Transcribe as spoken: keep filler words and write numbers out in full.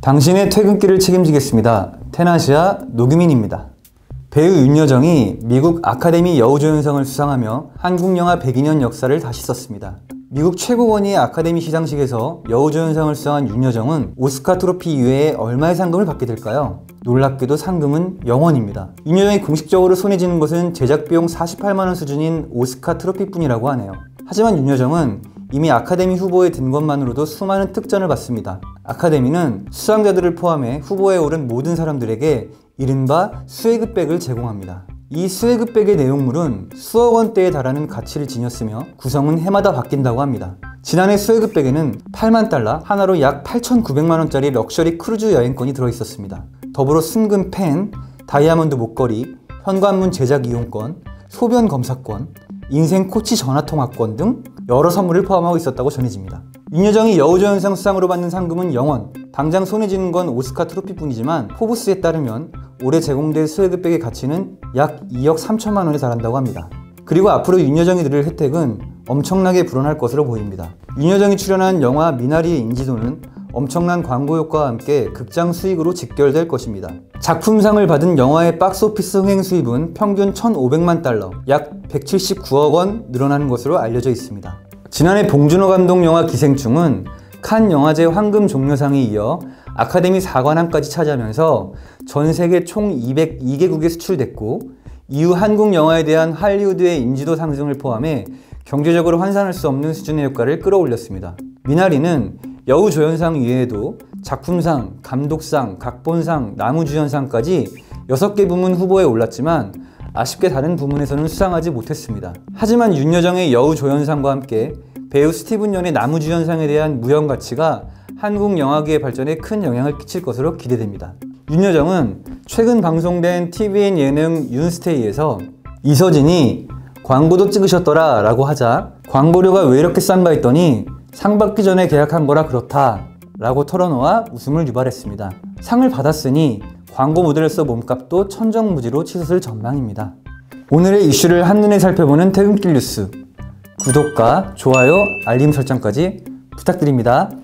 당신의 퇴근길을 책임지겠습니다. 테나시아 노규민입니다. 배우 윤여정이 미국 아카데미 여우조연상을 수상하며 한국 영화 백이 년 역사를 다시 썼습니다. 미국 최고 권위의 아카데미 시상식에서 여우조연상을 수상한 윤여정은 오스카 트로피 이외에 얼마의 상금을 받게 될까요? 놀랍게도 상금은 영 원입니다. 윤여정이 공식적으로 손에 쥐는 것은 제작 비용 사십팔만 원 수준인 오스카 트로피뿐이라고 하네요. 하지만 윤여정은 이미 아카데미 후보에 든 것만으로도 수많은 특전을 받습니다. 아카데미는 수상자들을 포함해 후보에 오른 모든 사람들에게 이른바 수혜급백을 제공합니다. 이 수혜급백의 내용물은 수억 원대에 달하는 가치를 지녔으며 구성은 해마다 바뀐다고 합니다. 지난해 수혜급백에는 팔만 달러, 하나로 약 팔천구백만 원짜리 럭셔리 크루즈 여행권이 들어있었습니다. 더불어 순금 펜, 다이아몬드 목걸이, 현관문 제작 이용권, 소변 검사권, 인생 코치 전화통화권 등 여러 선물을 포함하고 있었다고 전해집니다. 윤여정이 여우조연상 수상으로 받는 상금은 영 원, 당장 손에 쥐는 건 오스카 트로피뿐이지만 포브스에 따르면 올해 제공될 수혜급백의 가치는 약 이억 삼천만 원에 달한다고 합니다. 그리고 앞으로 윤여정이 누릴 혜택은 엄청나게 불어날 것으로 보입니다. 윤여정이 출연한 영화 미나리의 인지도는 엄청난 광고 효과와 함께 극장 수익으로 직결될 것입니다. 작품상을 받은 영화의 박스오피스 흥행 수입은 평균 천오백만 달러, 약 백칠십구억 원 늘어나는 것으로 알려져 있습니다. 지난해 봉준호 감독 영화 기생충은 칸 영화제 황금 종려상에 이어 아카데미 사관왕까지 차지하면서 전 세계 총 이백이 개국에 수출됐고, 이후 한국 영화에 대한 할리우드의 인지도 상승을 포함해 경제적으로 환산할 수 없는 수준의 효과를 끌어올렸습니다. 미나리는 여우조연상 이외에도 작품상, 감독상, 각본상, 나무주연상까지 여섯 개 부문 후보에 올랐지만 아쉽게 다른 부문에서는 수상하지 못했습니다. 하지만 윤여정의 여우조연상과 함께 배우 스티븐 연의 나무주연상에 대한 무형가치가 한국 영화계의 발전에 큰 영향을 끼칠 것으로 기대됩니다. 윤여정은 최근 방송된 티비엔 예능 윤스테이에서 이서진이 광고도 찍으셨더라 라고 하자 광고료가 왜 이렇게 싼가 했더니 상 받기 전에 계약한 거라 그렇다 라고 털어놓아 웃음을 유발했습니다. 상을 받았으니 광고 모델로서 몸값도 천정부지로 치솟을 전망입니다. 오늘의 이슈를 한눈에 살펴보는 퇴근길 뉴스, 구독과 좋아요, 알림 설정까지 부탁드립니다.